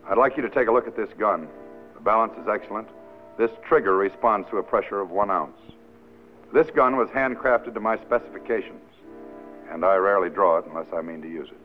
I'd like you to take a look at this gun. The balance is excellent. This trigger responds to a pressure of 1 ounce. This gun was handcrafted to my specifications, and I rarely draw it unless I mean to use it.